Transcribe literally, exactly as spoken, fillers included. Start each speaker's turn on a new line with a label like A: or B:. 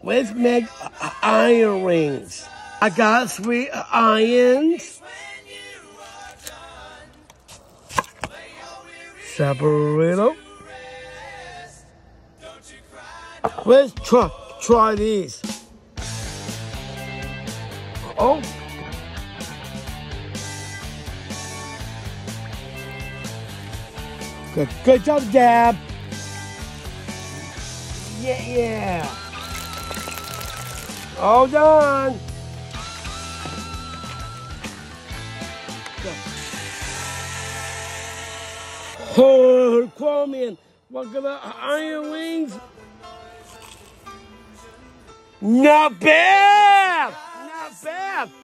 A: Let's make iron rings. I got three irons. Separate them. Let's try, try these. Oh. Good, good job, Dad. Yeah, yeah. All done. Oh, Chromium. What about iron rings? Not bad. Not bad.